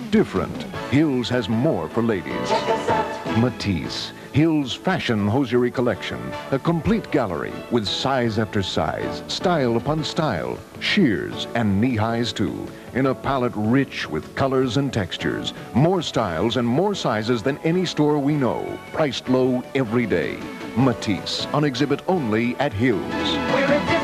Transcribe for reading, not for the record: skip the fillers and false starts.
Different. Hills has more for ladies. Matisse, Hill's fashion hosiery collection. A complete gallery with size after size, style upon style, sheers and knee-highs too, in a palette rich with colors and textures. More styles and more sizes than any store we know. Priced low every day. Matisse, on exhibit only at Hill's.